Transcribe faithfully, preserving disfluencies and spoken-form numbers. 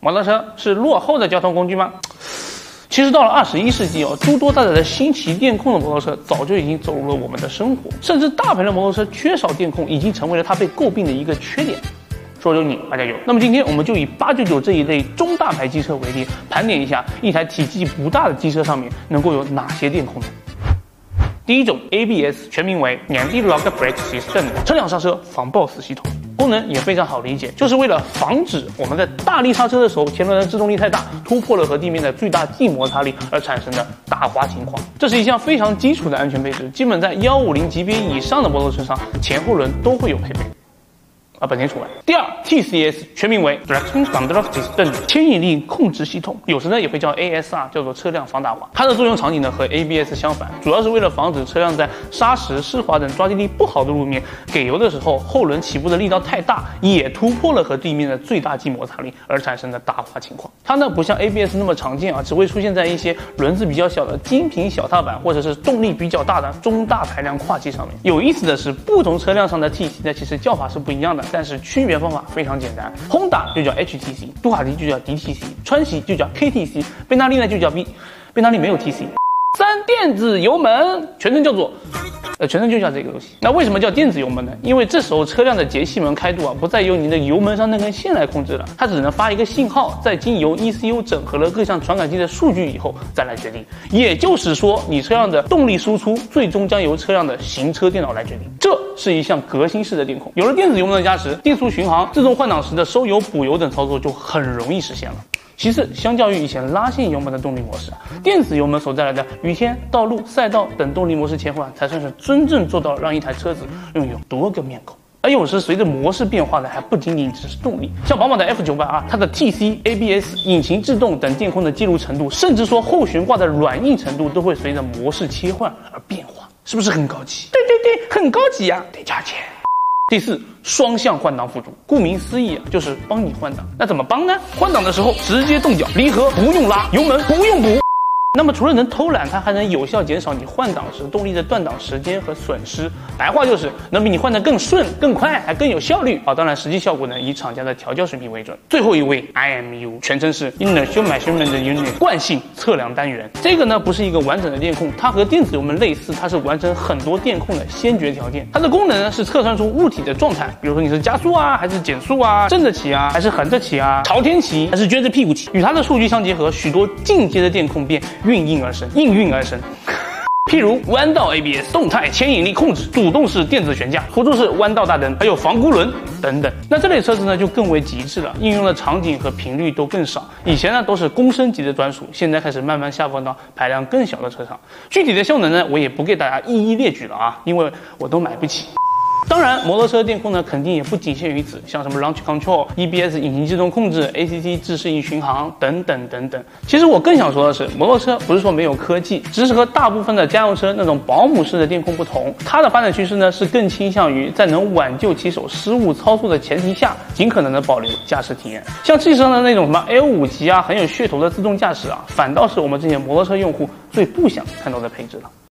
摩托车是落后的交通工具吗？其实到了二十一世纪哦，诸多大载的新奇电控的摩托车早就已经走入了我们的生活，甚至大牌的摩托车缺少电控已经成为了它被诟病的一个缺点。说有你，大家有。那么今天我们就以八九九这一类中大牌机车为例，盘点一下一台体积不大的机车上面能够有哪些电控呢？第一种 A B S， 全名为 Anti-Lock Brake System， 车辆刹车防抱死系统。功能也非常好理解，就是为了防止我们在大力刹车的时候，前轮的制动力太大，突破了和地面的最大静摩擦力而产生的打滑情况。这是一项非常基础的安全配置，基本在一五零级别以上的摩托车上，前后轮都会有配备。啊，本田除外。第二 ，T C S 全名为 Traction Control System， 牵引力控制系统，有时呢也会叫 A S R， 叫做车辆防打滑。它的作用场景呢和 A B S 相反，主要是为了防止车辆在砂石、湿滑等抓地力不好的路面给油的时候，后轮起步的力道太大，也突破了和地面的最大静摩擦力而产生的打滑情况。它呢不像 A B S 那么常见啊，只会出现在一些轮子比较小的精品小踏板，或者是动力比较大的中大排量跨机上面。有意思的是，不同车辆上的 T C 呢其实叫法是不一样的。但是区别方法非常简单，轰达就叫 H T C， 杜卡迪就叫 D T C， 川崎就叫 K T C， 贝纳利呢就叫 B， 贝纳利没有 T C。三电子油门全称叫做，呃，全称就叫这个东西。那为什么叫电子油门呢？因为这时候车辆的节气门开度啊，不再由你的油门上那根线来控制了，它只能发一个信号，再经由 E C U 整合了各项传感器的数据以后再来决定。也就是说，你车辆的动力输出最终将由车辆的行车电脑来决定。这是一项革新式的电控，有了电子油门的加持，定速巡航、自动换挡时的收油补油等操作就很容易实现了。其次，相较于以前拉线油门的动力模式，电子油门所带来的雨天、道路、赛道等动力模式切换，才算是真正做到让一台车子拥有多个面孔。而有时随着模式变化的还不仅仅只是动力，像宝马的 F 九百 R， 它的 T C、A B S、引擎制动等电控的记录程度，甚至说后悬挂的软硬程度，都会随着模式切换而变化，是不是很高级？对对对，很高级呀、啊，得加钱。第四，双向换挡辅助，顾名思义啊，就是帮你换挡。那怎么帮呢？换挡的时候直接动脚，离合不用拉，油门不用补。那么除了能偷懒，它还能有效减少你换挡时动力的断档时间和损失。白话就是能比你换得更顺、更快，还更有效率啊！当然，实际效果呢以厂家的调教水平为准。最后一位 I M U， 全称是 Inertial Measurement Unit， 惯性测量单元。这个呢不是一个完整的电控，它和电子油门类似，它是完成很多电控的先决条件。它的功能呢是测算出物体的状态，比如说你是加速啊，还是减速啊，正着骑啊，还是横着骑啊，朝天骑还是撅着屁股骑。与它的数据相结合，许多进阶的电控便应运而生，应运而生。譬如弯道 A B S、动态牵引力控制、主动式电子悬架、辅助式弯道大灯，还有防孤轮等等。那这类车子呢就更为极致了，应用的场景和频率都更少。以前呢都是公升级的专属，现在开始慢慢下放到排量更小的车上。具体的效能呢，我也不给大家一一列举了啊，因为我都买不起。当然，摩托车电控呢肯定也不仅限于此，像什么 Launch Control、E B S 引擎制动控制、A C C 自适应巡航等等等等。其实我更想说的是，摩托车不是说没有科技，只是和大部分的家用车那种保姆式的电控不同，它的发展趋势呢是更倾向于在能挽救骑手失误操作的前提下，尽可能的保留驾驶体验。像汽车的那种什么 L 五 级啊，很有噱头的自动驾驶啊，反倒是我们这些摩托车用户最不想看到的配置了。